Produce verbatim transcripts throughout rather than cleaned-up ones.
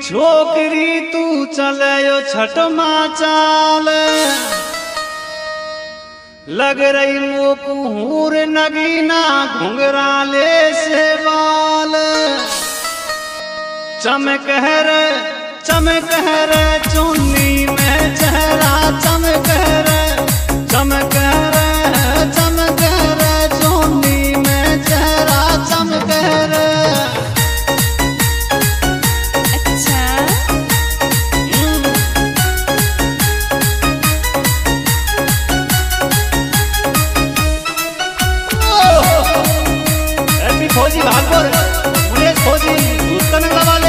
छोकरी तू चले छठ माँ चाल लग रही मोकूर नगीना घुंघराले से बाल चमक रे चमक रे चुन्नी में चेहरा चमक रे चमक रे चमक रे चुन्नी में चेहरा चमक रे। फौजी भागपुर मुनेश फौजी दूध का नगला वाले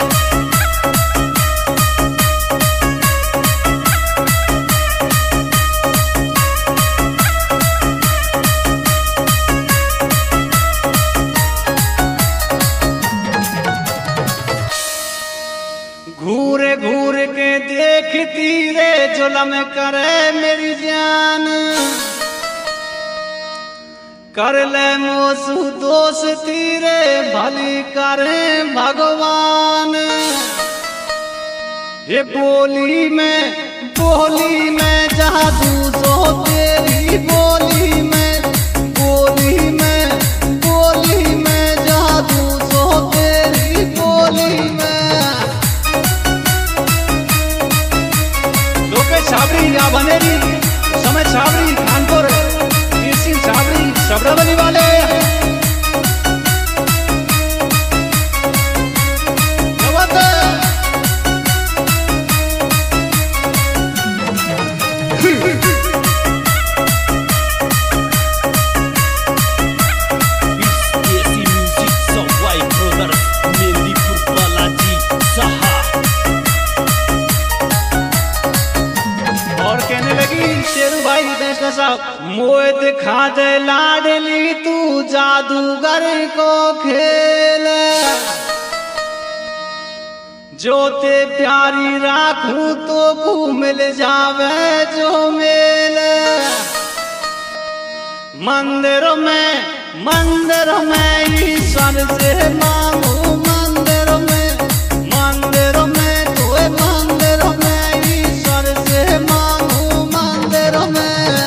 घूरे घूर के देखती रे जुलम करे मेरी जान कर ले मोसु दोस्ती रे भली करे भगवान। ये बोली में बोली में जादू सो तेरी बोली में बोली में बोली में जादू सो तेरी बोली में। लोके छाबड़ी या बनेरी समय छाबड़ी कानपुर छाबड़ी सबरावली वाले मोए दिखा दे लाडली तू जादूगर को खेल जो ते प्यारी राखूं तो को मिल जावे जो मेल। मंदिर में मंदिर में ईश्वर से मांगू मंदिर में मंदिर में तो मंदिर में ईश्वर से मांगू मंदिर में।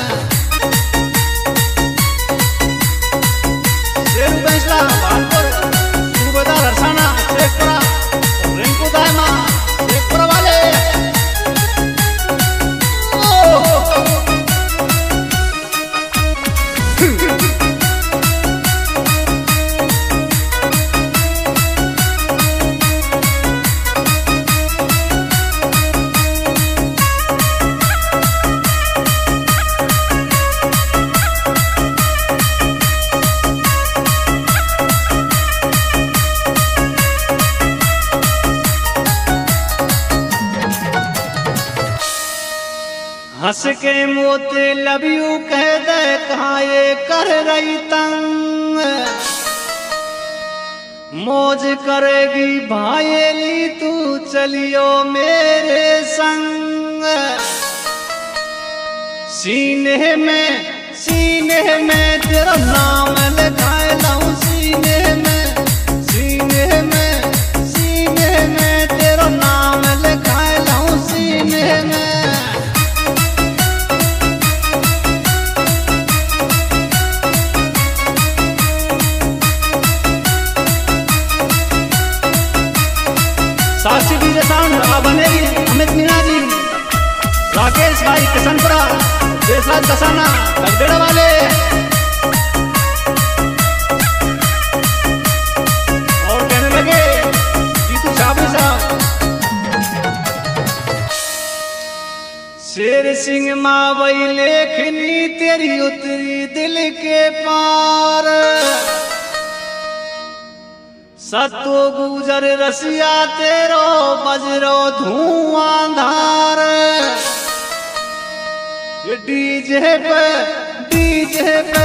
हंस के मोते लव यू कह दे कहाँ ये कर रही तंग मौज करेगी भाईली तू चलियो मेरे संग। सीने में सीने में तेरा नाम लिखाए लाऊं सीने में सीने में सीने में तेरा नाम लिखाए लाऊं सीने में। साक्षी डीजे साउंड बनेगी अमित मीना जी राकेश भाई किशनपुरा देशराज कसाना लगडेड़ा वाले और कहने लगे जीतू छाबड़ी साहब। शेर सिंह मावई लेखनी तेरी उतरी दिल के पार सतो गुजर रसिया तेरो बजरो धुआं धार। ये डीजे पे डीजे पे